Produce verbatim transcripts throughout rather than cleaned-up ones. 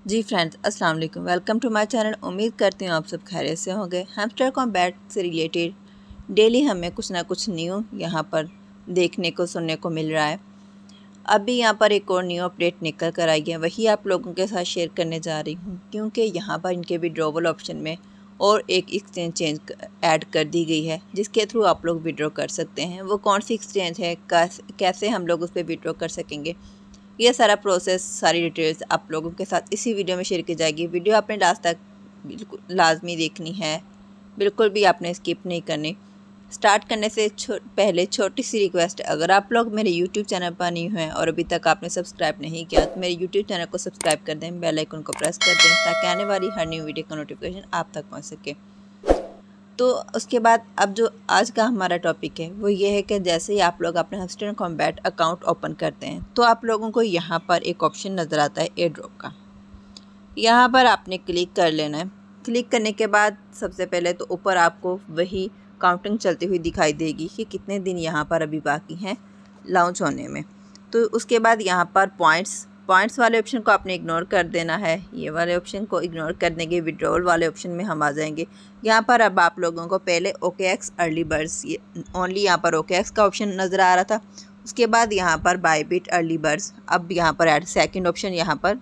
जी friends, अस्सलाम वालेकुम। Welcome to my channel. उम्मीद करती हूँ आप सब खैरियत से होंगे। हैमस्टर कॉम्बैट से रिलेटेड डेली हमें कुछ ना कुछ न्यू यहाँ पर देखने को सुनने को मिल रहा है। अभी यहाँ पर एक और न्यू अपडेट निकल कर आई है, वही आप लोगों के साथ शेयर करने जा रही हूँ, क्योंकि यहाँ पर इनके विड्रॉवल ऑप्शन में और एक एक्सचेंज चेंज ऐड कर दी गई है, जिसके थ्रू आप लोग विड्रॉ कर सकते हैं। वो कौन सी एक्सचेंज है, कैसे हम लोग उस पर विड्रॉ कर सकेंगे, ये सारा प्रोसेस, सारी डिटेल्स आप लोगों के साथ इसी वीडियो में शेयर की जाएगी। वीडियो आपने लास्ट तक बिल्कुल लाजमी देखनी है, बिल्कुल भी आपने स्किप नहीं करनी। स्टार्ट करने से छो, पहले छोटी सी रिक्वेस्ट, अगर आप लोग मेरे यूट्यूब चैनल पर नहीं हुए हैं और अभी तक आपने सब्सक्राइब नहीं किया तो मेरे यूट्यूब चैनल को सब्सक्राइब कर दें, बेल आइकन को प्रेस कर दें, ताकि आने वाली हर न्यू वीडियो का नोटिफिकेशन आप तक पहुँच सके। तो उसके बाद अब जो आज का हमारा टॉपिक है वो ये है कि जैसे ही आप लोग अपने हैमस्टर कॉम्बैट अकाउंट ओपन करते हैं तो आप लोगों को यहाँ पर एक ऑप्शन नज़र आता है एयर ड्रॉप का। यहाँ पर आपने क्लिक कर लेना है। क्लिक करने के बाद सबसे पहले तो ऊपर आपको वही काउंटिंग चलती हुई दिखाई देगी कि कितने दिन यहाँ पर अभी बाकी हैं लॉन्च होने में। तो उसके बाद यहाँ पर पॉइंट्स पॉइंट्स वाले ऑप्शन को आपने इग्नोर कर देना है। ये वाले ऑप्शन को इग्नोर करने के विड्रॉवल वाले ऑप्शन में हम आ जाएंगे। यहाँ पर अब आप लोगों को पहले ओके एक्स अर्ली बर्ड्स, ये ओनली यहाँ पर ओके एक्स का ऑप्शन नज़र आ रहा था। उसके बाद यहाँ पर बायबिट अर्ली बर्ड्स, अब यहाँ पर ऐड सेकंड ऑप्शन यहाँ पर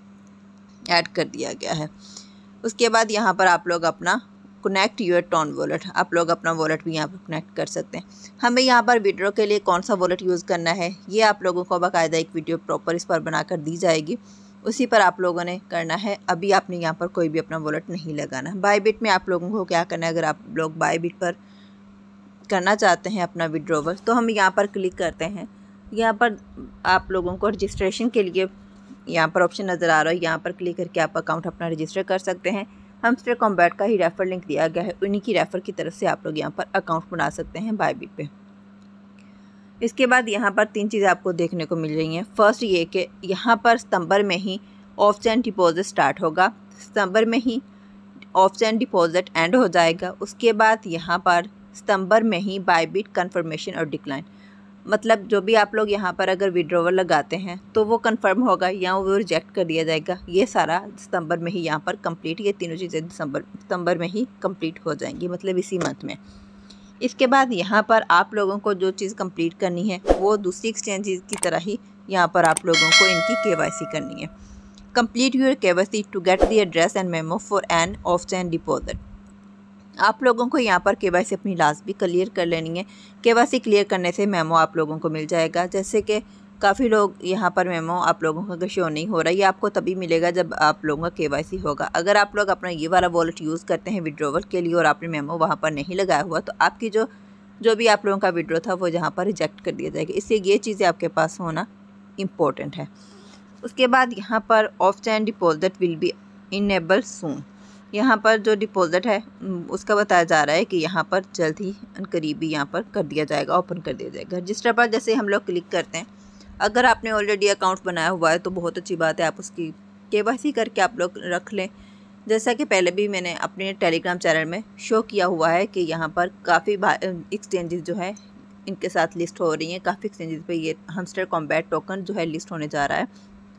ऐड कर दिया गया है। उसके बाद यहाँ पर आप लोग अपना कनेक्ट योर टोन वॉलेट, आप लोग अपना वॉलेट भी यहाँ पर कनेक्ट कर सकते हैं। हमें यहाँ पर विड्रॉ के लिए कौन सा वॉलेट यूज़ करना है ये आप लोगों को बाकायदा एक वीडियो प्रॉपर इस पर बनाकर दी जाएगी, उसी पर आप लोगों ने करना है। अभी आपने यहाँ पर कोई भी अपना वॉलेट नहीं लगाना। बायबिट में आप लोगों को क्या करना है, अगर आप लोग बायबिट पर करना चाहते हैं अपना विड्रॉवल तो हम यहाँ पर क्लिक करते हैं। यहाँ पर आप लोगों को रजिस्ट्रेशन के लिए यहाँ पर ऑप्शन नज़र आ रहा है, यहाँ पर क्लिक करके आप अकाउंट अपना रजिस्टर कर सकते हैं। हैमस्टर कॉम्बैट का ही रेफ़र लिंक दिया गया है, उन्हीं की रेफ़र की तरफ से आप लोग यहाँ पर अकाउंट बना सकते हैं बायबिट पे। इसके बाद यहाँ पर तीन चीज़ें आपको देखने को मिल रही हैं। फर्स्ट ये कि यहाँ पर सितंबर में ही ऑफ चेन डिपॉजिट स्टार्ट होगा, सितंबर में ही ऑफ चेन डिपॉजिट एंड हो जाएगा। उसके बाद यहाँ पर सितंबर में ही बायबिट कन्फर्मेशन और डिक्लाइन, मतलब जो भी आप लोग यहाँ पर अगर विड्रॉवल लगाते हैं तो वो कंफर्म होगा या वो रिजेक्ट कर दिया जाएगा। ये सारा सितंबर में ही यहाँ पर कंप्लीट, ये तीनों चीज़ें दिसंबर सितंबर में ही कंप्लीट हो जाएंगी, मतलब इसी मंथ में। इसके बाद यहाँ पर आप लोगों को जो चीज़ कंप्लीट करनी है वो दूसरी एक्सचेंजेस की तरह ही यहाँ पर आप लोगों को इनकी के वाई सी करनी है। Complete your K Y C to get the address and memo for an off chain deposit. आप लोगों को यहाँ पर के वाई सी अपनी लास्ट भी क्लियर कर लेनी है। के वाई सी क्लियर करने से मेमो आप लोगों को मिल जाएगा। जैसे कि काफ़ी लोग यहाँ पर मेमो आप लोगों का शो नहीं हो रहा, ये आपको तभी मिलेगा जब आप लोगों का के वाई सी होगा। अगर आप लोग अपना ये वाला वॉलेट यूज़ करते हैं विड्रॉवल के लिए और आपने मेमो वहाँ पर नहीं लगाया हुआ तो आपकी जो जो भी आप लोगों का विड्रॉ था वो यहाँ पर रिजेक्ट कर दिया जाएगा। इसलिए ये चीज़ें आपके पास होना इम्पोर्टेंट है। उसके बाद यहाँ पर off chain deposit will be enable soon, यहाँ पर जो डिपॉजिट है उसका बताया जा रहा है कि यहाँ पर जल्द ही करीबी यहाँ पर कर दिया जाएगा, ओपन कर दिया जाएगा। रजिस्टर पर जैसे हम लोग क्लिक करते हैं, अगर आपने ऑलरेडी अकाउंट बनाया हुआ है तो बहुत अच्छी बात है, आप उसकी केवाईसी करके आप लोग रख लें। जैसा कि पहले भी मैंने अपने टेलीग्राम चैनल में शो किया हुआ है कि यहाँ पर काफ़ी एक्सचेंजेस जो है इनके साथ लिस्ट हो रही हैं। काफ़ी एक्सचेंजेस पे ये हैमस्टर कॉम्बैट टोकन जो है लिस्ट होने जा रहा है।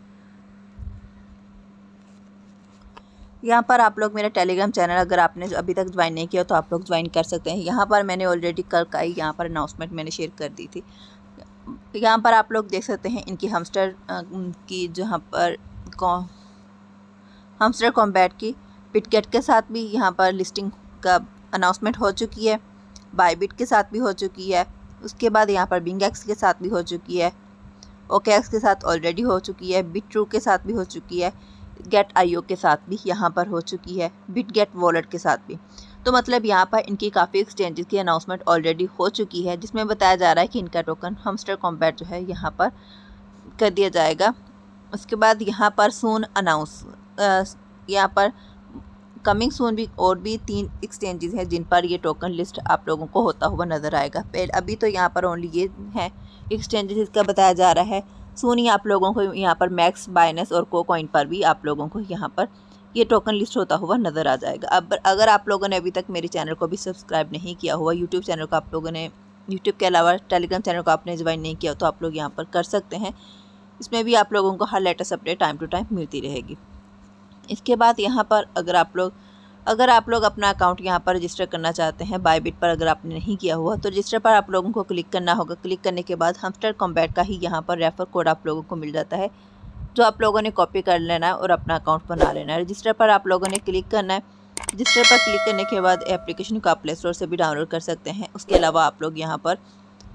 यहाँ पर आप लोग मेरा टेलीग्राम चैनल अगर आपने अभी तक ज्वाइन नहीं किया तो आप लोग ज्वाइन कर सकते हैं। यहाँ पर मैंने ऑलरेडी कल का ही यहाँ पर अनाउंसमेंट मैंने शेयर कर दी थी। यहाँ पर आप लोग देख सकते हैं इनकी हैमस्टर की जहाँ पर हैमस्टर कॉम्बैट की बिटगेट के साथ भी यहाँ पर लिस्टिंग का अनाउंसमेंट हो चुकी है, बायबिट के साथ भी हो चुकी है। उसके बाद यहाँ पर बिंगएक्स के साथ भी हो चुकी है, ओकेएक्स के साथ ऑलरेडी हो चुकी है, बिट्रू के साथ भी हो चुकी है, गेट आई ओ के साथ भी यहाँ पर हो चुकी है, बिट गेट वॉलेट के साथ भी। तो मतलब यहाँ पर इनकी काफ़ी एक्सचेंजेस की अनाउंसमेंट ऑलरेडी हो चुकी है, जिसमें बताया जा रहा है कि इनका टोकन हैमस्टर कॉम्बैट जो है यहाँ पर कर दिया जाएगा। उसके बाद यहाँ पर सून अनाउंस, यहाँ पर कमिंग सून भी और भी तीन एक्सचेंजेस हैं जिन पर ये टोकन लिस्ट आप लोगों को होता हुआ नज़र आएगा। पहले अभी तो यहाँ पर ओनली ये हैं एक्सचेंजेस इसका बताया जा रहा है। सून ही आप लोगों को यहाँ पर मैक्स, बाइनेंस और को कॉइन पर भी आप लोगों को यहाँ पर ये टोकन लिस्ट होता हुआ नज़र आ जाएगा। अब अगर आप लोगों ने अभी तक मेरे चैनल को भी सब्सक्राइब नहीं किया हुआ, यूट्यूब चैनल को आप लोगों ने यूट्यूब के अलावा टेलीग्राम चैनल को आपने ज्वाइन नहीं किया तो आप लोग यहाँ पर कर सकते हैं। इसमें भी आप लोगों को हर latest update time to time मिलती रहेगी। इसके बाद यहाँ पर अगर आप लोग अगर आप लोग अपना अकाउंट यहाँ पर रजिस्टर करना चाहते हैं बायबिट पर, अगर आपने नहीं किया हुआ तो रजिस्टर पर आप लोगों को क्लिक करना होगा। क्लिक करने के बाद हमस्टर कॉम्बैट का ही यहाँ पर रेफर कोड आप लोगों को मिल जाता है, जो आप लोगों ने कॉपी कर लेना है और अपना अकाउंट बना लेना है। रजिस्टर पर आप लोगों ने क्लिक करना है। रजिस्टर पर क्लिक करने के बाद एप्लीकेशन को आप प्ले स्टोर से भी डाउनलोड कर सकते हैं। उसके अलावा आप लोग यहाँ पर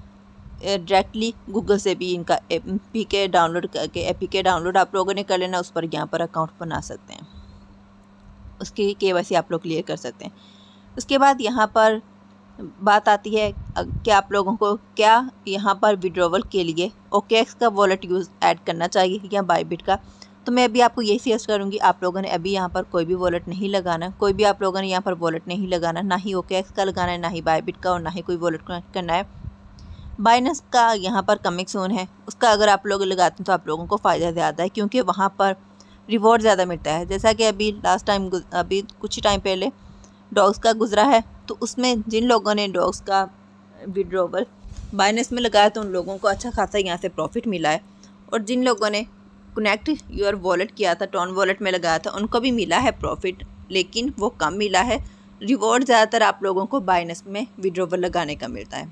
डायरेक्टली गूगल से भी इनका ए पी के डाउनलोड करके ए पी के डाउनलोड आप लोगों ने कर लेना, उस पर यहाँ पर अकाउंट बना सकते हैं। उसकी के वाई सी आप लोग क्लियर कर सकते हैं। उसके बाद यहाँ पर बात आती है कि आप लोगों को क्या यहाँ पर विड्रॉवल के लिए ओ के एक्स का वॉलेट यूज़ ऐड करना चाहिए या बायबिट का। तो मैं अभी आपको यही सजेस्ट करूँगी, आप लोगों ने अभी यहाँ पर कोई भी वॉलेट नहीं लगाना, कोई भी आप लोगों ने यहाँ पर वॉलेट नहीं लगाना, ना ही ओ के एक्स का लगाना है, ना ही बायबिट का, और ना ही कोई वॉलेट कनेक्ट करना है। बाइनेंस का यहाँ पर कमिंग सून है, उसका अगर आप लोग लगाते हैं तो आप लोगों को फ़ायदा ज़्यादा है, क्योंकि वहाँ पर रिवॉर्ड ज़्यादा मिलता है। जैसा कि अभी लास्ट टाइम अभी कुछ ही टाइम पहले डॉग्स का गुजरा है, तो उसमें जिन लोगों ने डॉग्स का विड्रॉवल बाइनेंस में लगाया तो उन लोगों को अच्छा खासा यहाँ से प्रॉफिट मिला है, और जिन लोगों ने कनेक्ट योर वॉलेट किया था, टॉन वॉलेट में लगाया था, उनको भी मिला है प्रॉफिट, लेकिन वो कम मिला है। रिवॉर्ड ज़्यादातर आप लोगों को बाइनेंस में विड्रॉवल लगाने का मिलता है।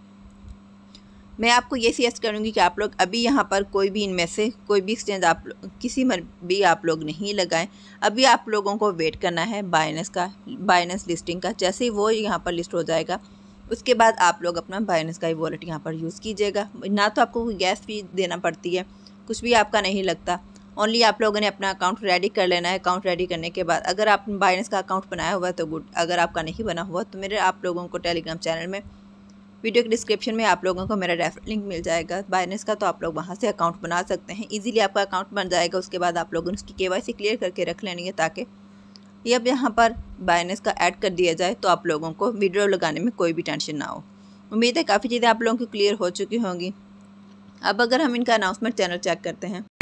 मैं आपको ये सजेस्ट करूँगी कि आप लोग अभी यहाँ पर कोई भी इनमें से कोई भी एक्सचेंज आप किसी में भी आप लोग नहीं लगाएं। अभी आप लोगों को वेट करना है बाइनेंस का, बाइनेंस लिस्टिंग का। जैसे ही वो यहाँ पर लिस्ट हो जाएगा उसके बाद आप लोग अपना बाइनेंस का ही वॉलेट यहाँ पर यूज़ कीजिएगा। ना तो आपको गैस फी देना पड़ती है, कुछ भी आपका नहीं लगता। ओनली आप लोगों ने अपना अकाउंट रेडी कर लेना है। अकाउंट रेडी करने के बाद अगर आप बाइनेंस का अकाउंट बनाया हुआ है तो गुड, अगर आपका नहीं बना हुआ तो मेरे आप लोगों को टेलीग्राम चैनल में वीडियो के डिस्क्रिप्शन में आप लोगों को मेरा रेफर लिंक मिल जाएगा बाइनेंस का, तो आप लोग वहां से अकाउंट बना सकते हैं। इजीली आपका अकाउंट बन जाएगा। उसके बाद आप लोगों ने उसकी के वाई सी क्लियर करके रख लेनी है, ताकि ये अब यहाँ पर बाइनेंस का ऐड कर दिया जाए तो आप लोगों को विड्रॉ लगाने में कोई भी टेंशन ना हो। उम्मीद है काफ़ी चीज़ें आप लोगों की क्लियर हो चुकी होंगी। अब अगर हम इनका अनाउंसमेंट चैनल चेक करते हैं